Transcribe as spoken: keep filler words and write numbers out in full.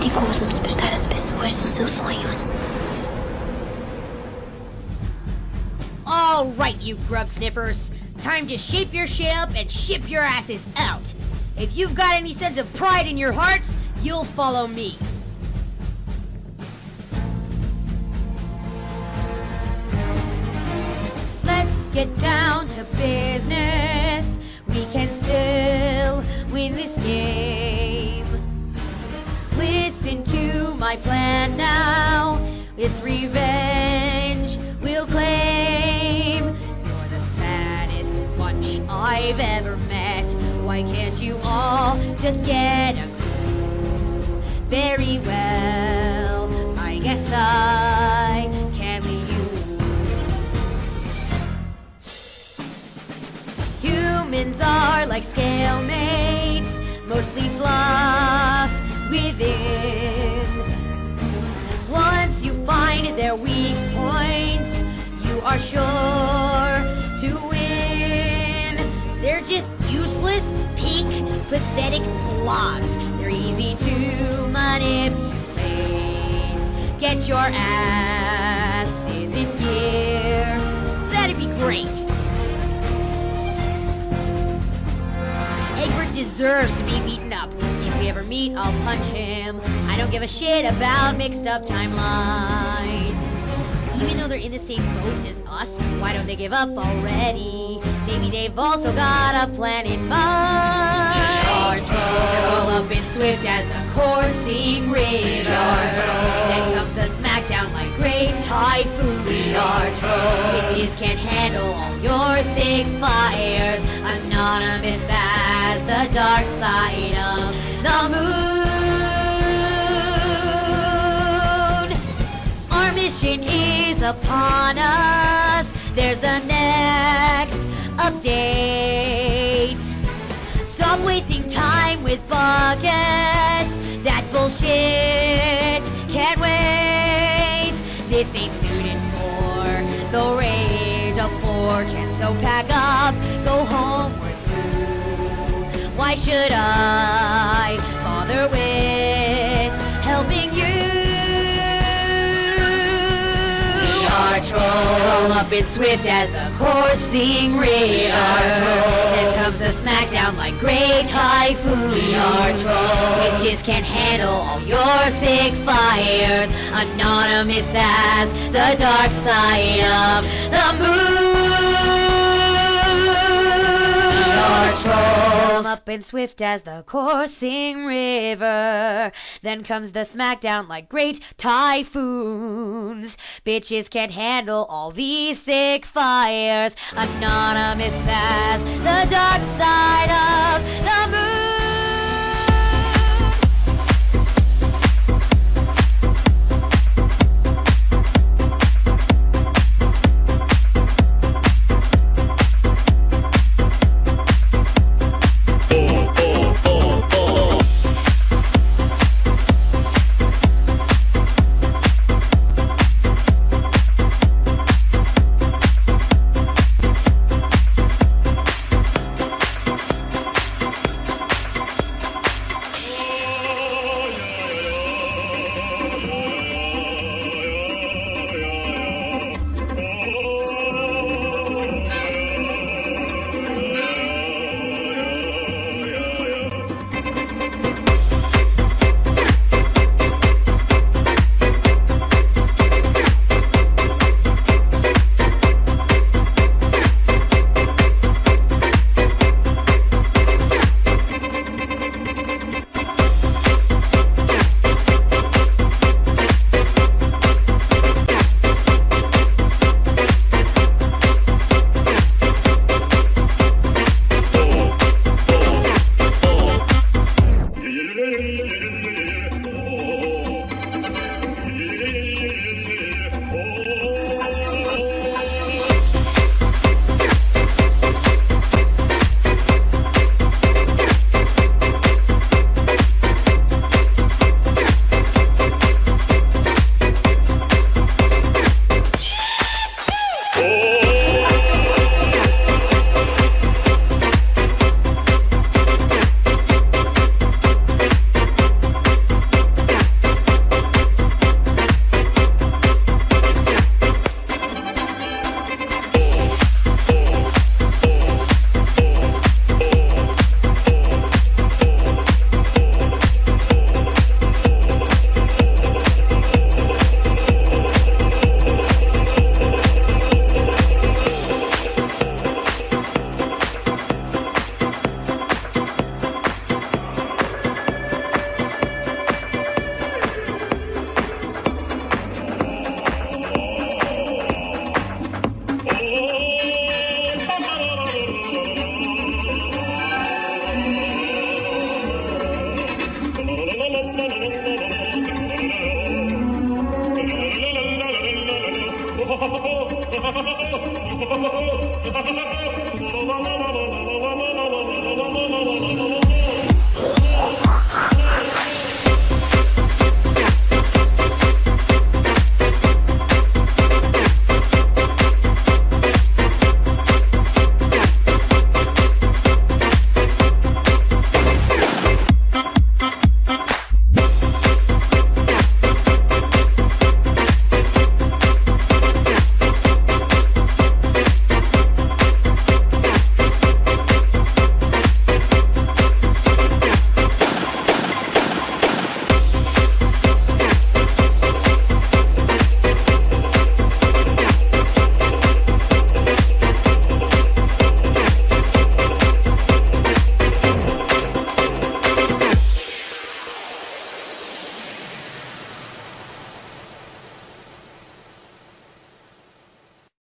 perigoso despertar as pessoas dos seus sonhos. All right, you grub sniffers. Time to shape your shit up and ship your asses out. If you've got any sense of pride in your hearts, you'll follow me. Let's get down to business. We can still win this game. Listen to my plan now. It's revenge we'll claim. You're the saddest bunch I've ever met. Why can't you all just get a clue? Very well, I guess I can lead you. Humans are like scale mates, mostly fluff within. Once you find their weak points, you are sure to win. They're just useless, peak, pathetic blobs. They're easy to manipulate. Get your asses in gear. That'd be great. Egbert deserves to be beaten up. If we ever meet, I'll punch him. I don't give a shit about mixed up timelines. Even though they're in the same boat as us, why don't they give up already? Maybe they've also got a plan in mind. We are trolls, up and swift as the coursing river. Then comes a smackdown like great typhoon. We are trolls, bitches can't handle all your sick fires. Anonymous as the dark side of the moon. Our mission is upon us. There's the next update. Stop wasting time with buckets. That bullshit can't wait. This ain't suited for the rage of four chan. So pack up, go home, we're through. Why should I bother with helping you? Troll up and swift as the coursing river. Then comes a smackdown like great typhoon. We are trolls, witches can't handle all your sick fires. Anonymous as the dark side of the moon. We are trolls up and swift as the coursing river. Then comes the smackdown like great typhoons. Bitches can't handle all these sick fires. Anonymous as the dark side of the moon.